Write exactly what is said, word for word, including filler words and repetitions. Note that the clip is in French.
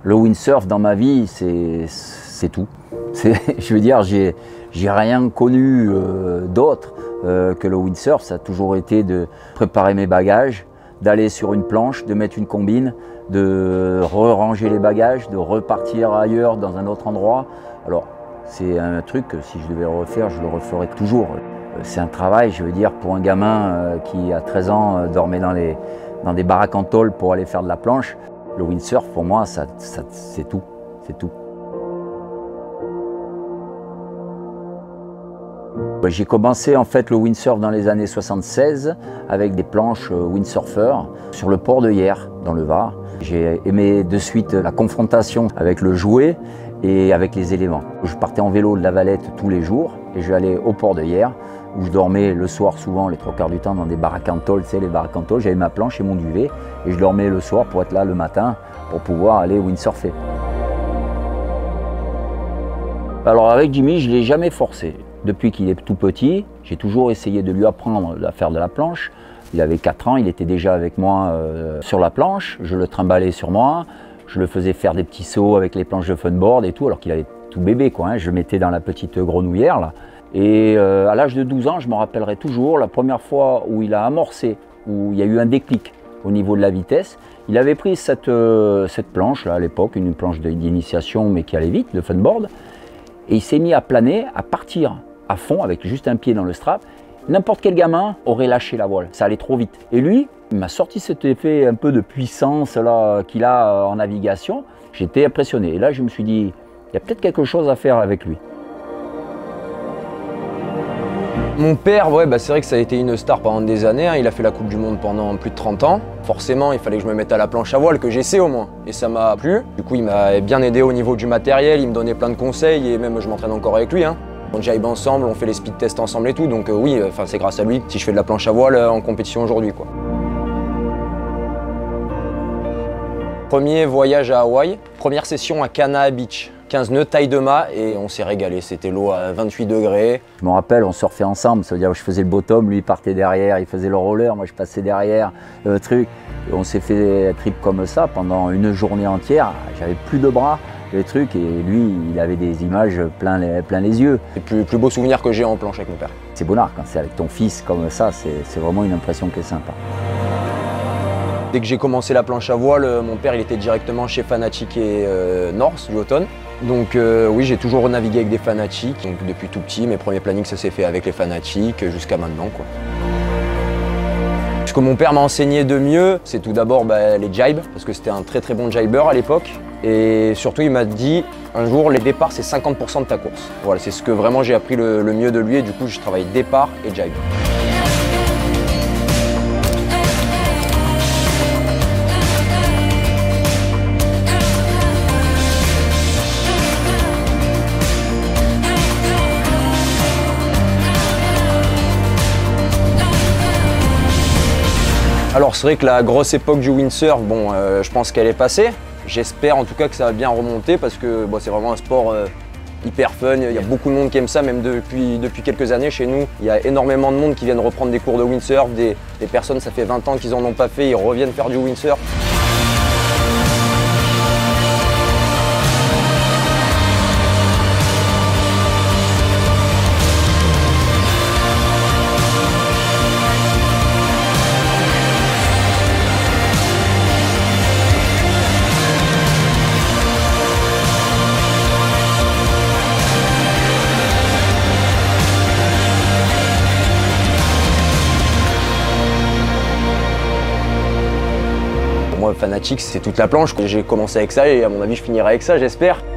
Le windsurf dans ma vie, c'est tout. Je veux dire, j'ai rien connu euh, d'autre euh, que le windsurf. Ça a toujours été de préparer mes bagages, d'aller sur une planche, de mettre une combine, de re-ranger les bagages, de repartir ailleurs dans un autre endroit. Alors, c'est un truc que si je devais le refaire, je le referais toujours. C'est un travail, je veux dire, pour un gamin euh, qui, à treize ans, euh, dormait dans, les, dans des baraques en tôle pour aller faire de la planche. Le windsurf, pour moi, ça, ça, c'est tout, c'est tout. J'ai commencé en fait le windsurf dans les années soixante-seize avec des planches windsurfer sur le port de Hyères, dans le Var. J'ai aimé de suite la confrontation avec le jouet et avec les éléments. Je partais en vélo de La Valette tous les jours et je allais au port de Hyères où je dormais le soir souvent, les trois quarts du temps, dans des baraques en tôle, tu sais, les baraques en tôle. J'avais ma planche et mon duvet et je dormais le soir pour être là le matin pour pouvoir aller windsurfer. Alors avec Jimmy, je ne l'ai jamais forcé. Depuis qu'il est tout petit, j'ai toujours essayé de lui apprendre à faire de la planche. Il avait quatre ans, il était déjà avec moi euh, sur la planche. Je le trimballais sur moi, je le faisais faire des petits sauts avec les planches de funboard et tout, alors qu'il avait tout bébé, quoi, hein. Je le mettais dans la petite grenouillère là. Et euh, à l'âge de douze ans, je me rappellerai toujours la première fois où il a amorcé, où il y a eu un déclic au niveau de la vitesse. Il avait pris cette, euh, cette planche là à l'époque, une planche d'initiation mais qui allait vite, de funboard, et il s'est mis à planer, à partir à fond avec juste un pied dans le strap. N'importe quel gamin aurait lâché la voile, ça allait trop vite. Et lui, il m'a sorti cet effet un peu de puissance là qu'il a en navigation. J'étais impressionné. Et là, je me suis dit, il y a peut-être quelque chose à faire avec lui. Mon père, ouais, bah c'est vrai que ça a été une star pendant des années, hein. Il a fait la Coupe du Monde pendant plus de trente ans. Forcément, il fallait que je me mette à la planche à voile, que j'essaie au moins. Et ça m'a plu. Du coup, il m'a bien aidé au niveau du matériel, il me donnait plein de conseils et même je m'entraîne encore avec lui, hein. On jibe ensemble, on fait les speed tests ensemble et tout, donc euh, oui, enfin, c'est grâce à lui si je fais de la planche à voile euh, en compétition aujourd'hui, quoi. Premier voyage à Hawaï, première session à Kanaha Beach. quinze nœuds, taille de mât, et on s'est régalé. C'était l'eau à vingt-huit degrés. Je me rappelle, on surfait ensemble, ça veut dire que je faisais le bottom, lui il partait derrière, il faisait le roller, moi je passais derrière, le truc. Et on s'est fait un trip comme ça pendant une journée entière, j'avais plus de bras. Les trucs, et lui, il avait des images plein les, plein les yeux. C'est le plus, plus beau souvenir que j'ai en planche avec mon père. C'est bonnard, quand c'est avec ton fils comme ça, c'est vraiment une impression qui est sympa. Dès que j'ai commencé la planche à voile, mon père il était directement chez Fanatic et euh, North du Houghton. Donc euh, oui, j'ai toujours navigué avec des Fanatic. Donc depuis tout petit, mes premiers plannings, ça s'est fait avec les Fanatic jusqu'à maintenant, quoi. Ce que mon père m'a enseigné de mieux, c'est tout d'abord bah, les jibes, parce que c'était un très très bon jibeur à l'époque. Et surtout, il m'a dit, un jour, les départs, c'est cinquante pour cent de ta course. Voilà, c'est ce que vraiment j'ai appris le, le mieux de lui, et du coup, je travaille départ et jibe. Alors c'est vrai que la grosse époque du windsurf, bon, euh, je pense qu'elle est passée. J'espère en tout cas que ça va bien remonter parce que bon, c'est vraiment un sport euh, hyper fun. Il y a beaucoup de monde qui aime ça, même depuis, depuis quelques années chez nous. Il y a énormément de monde qui viennent reprendre des cours de windsurf. Des, des personnes, ça fait vingt ans qu'ils n'en ont pas fait, ils reviennent faire du windsurf. Moi, Fanatic, c'est toute la planche. J'ai commencé avec ça et à mon avis, je finirai avec ça, j'espère.